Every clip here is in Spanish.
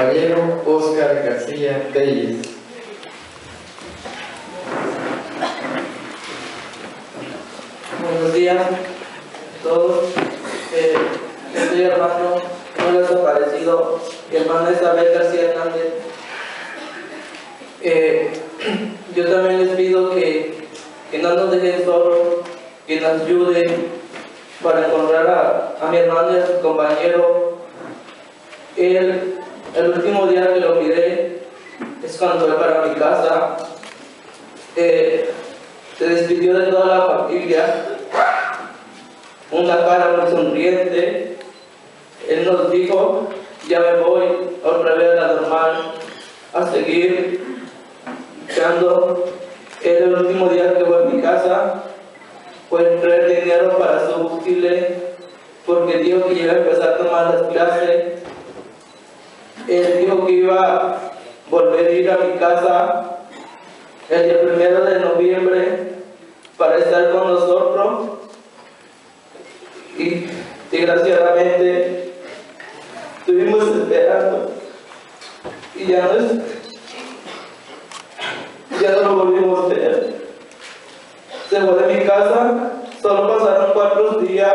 compañero Óscar García Telles. Buenos días a todos. Soy hermano no desaparecido, mi hermana Isabel García Hernández. Yo también les pido que no nos dejen solos, que nos ayuden para encontrar a mi hermano y a su compañero. El último día que lo miré es cuando fue para mi casa. Se despidió de toda la familia, una cara muy sonriente. Él nos dijo: ya me voy otra vez a la normal, a seguir luchando. Era el último día que fue a mi casa, fue traer dinero para su útil, porque dijo que iba a empezar a tomar las clases. Él dijo que iba a volver a ir a mi casa el día 1 de noviembre para estar con nosotros, y desgraciadamente estuvimos esperando y ya no lo volvimos a ver. Se fue de mi casa, solo pasaron 4 días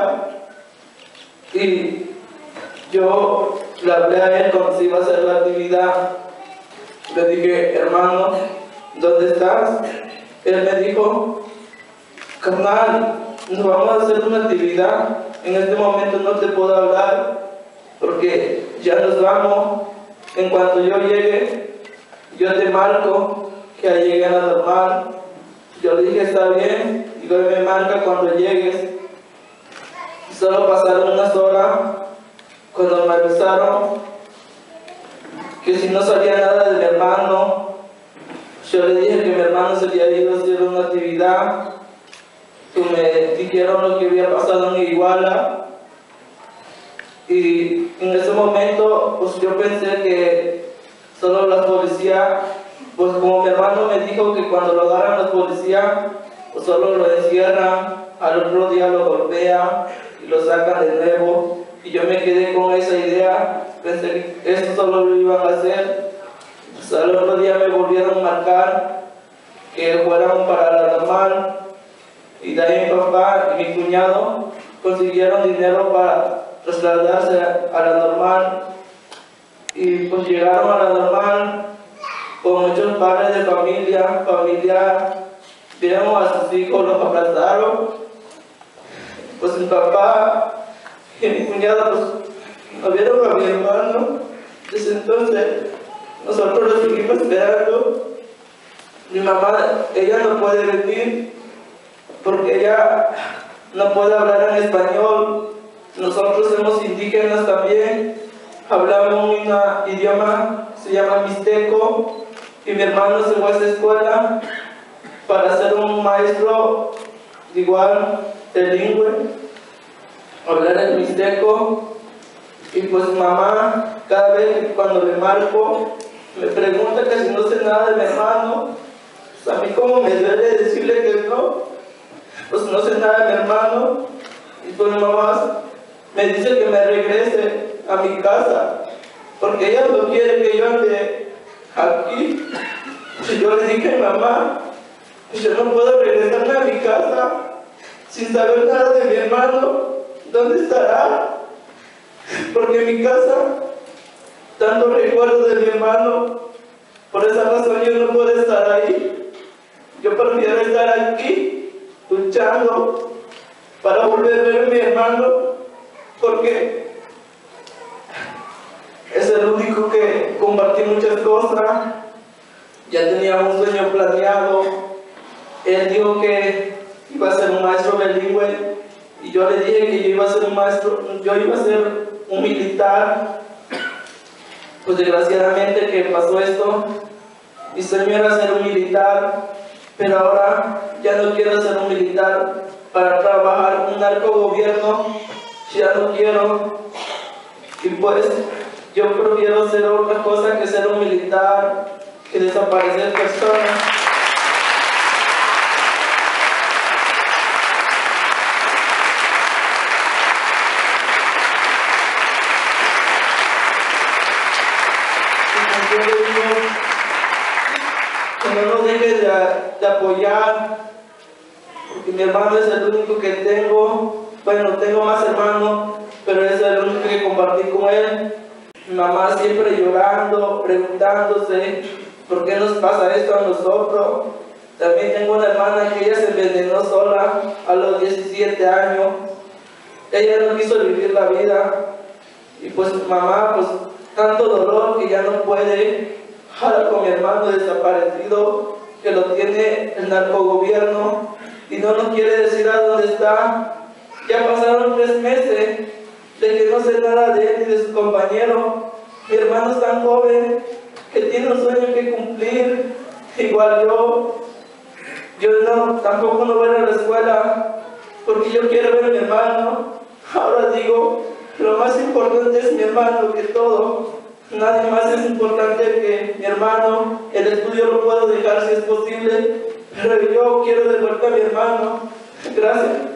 y yo le hablé a él cuando se iba a hacer la actividad. Le dije: hermano, ¿dónde estás? Él me dijo: carnal, nos vamos a hacer una actividad, en este momento no te puedo hablar porque ya nos vamos. En cuanto yo llegue, yo te marco que ya llegue a la normal. Yo le dije: está bien, y luego me marca cuando llegues. Solo pasaron unas horas cuando me avisaron que si no sabía nada de mi hermano. Yo le dije que mi hermano se había ido a hacer una actividad, que me dijeron lo que había pasado en Iguala, y en ese momento pues yo pensé que solo la policía, pues como mi hermano me dijo que cuando lo agarran los policías pues solo lo encierran, al otro día lo golpean y lo sacan de nuevo, y yo me quedé con esa idea, pensé que eso solo lo iban a hacer. Pues al otro día me volvieron a marcar que fueran para la normal, y de ahí mi papá y mi cuñado consiguieron dinero para trasladarse a la normal, y pues llegaron a la normal con muchos padres de familia, vieron a sus hijos, los abrazaron. Pues mi papá y mi cuñado pues no vieron a mi hermano. Desde entonces nosotros lo seguimos esperando. Mi mamá, ella no puede venir porque ella no puede hablar en español. Nosotros somos indígenas también, hablamos un idioma, se llama mixteco, y mi hermano se fue a esa escuela para ser un maestro igual, bilingüe, hablar en mixteco. Y pues mamá, cada vez cuando le marco, me pregunta que si no sé nada de mi hermano. Pues a mí como me duele decirle que no, pues no sé nada de mi hermano. Y pues mamá me dice que me regrese a mi casa, porque ella no quiere que yo ande aquí. Y yo le dije: mamá, yo no puedo regresarme a mi casa sin saber nada de mi hermano. ¿Dónde estará? Porque en mi casa, tantos recuerdos de mi hermano, por esa razón yo no puedo estar ahí. Yo prefiero estar aquí, luchando para volver a ver a mi hermano, porque es el único que compartí muchas cosas. Ya tenía un sueño planeado. Él dijo que iba a ser un maestro bilingüe, y yo le dije que yo iba a ser un maestro, yo iba a ser un militar. Pues desgraciadamente que pasó esto, mi sueño era ser un militar, pero ahora ya no quiero ser un militar para trabajar un narcogobierno, ya no quiero. Y pues yo prefiero ser otra cosa que ser un militar, que desaparecer personas. yo le digo que no nos deje de apoyar, porque mi hermano es el único que tengo. Bueno, tengo más hermanos, pero es el único que compartí con él. Mi mamá siempre llorando, preguntándose por qué nos pasa esto a nosotros. También tengo una hermana que ella se envenenó sola a los 17 años. Ella no quiso vivir la vida. Y pues mamá, pues tanto dolor que ya no puede. Ahora con mi hermano desaparecido, que lo tiene el narcogobierno y no nos quiere decir a dónde está. Ya pasaron 3 meses de que no sé nada de él ni de su compañero. Mi hermano es tan joven que tiene un sueño que cumplir. Igual yo tampoco no voy a la escuela porque yo quiero ver a mi hermano. Ahora digo, lo más importante es mi hermano que todo. Nadie más es importante que mi hermano. El estudio lo puedo dejar si es posible, pero yo quiero de vuelta a mi hermano. Gracias.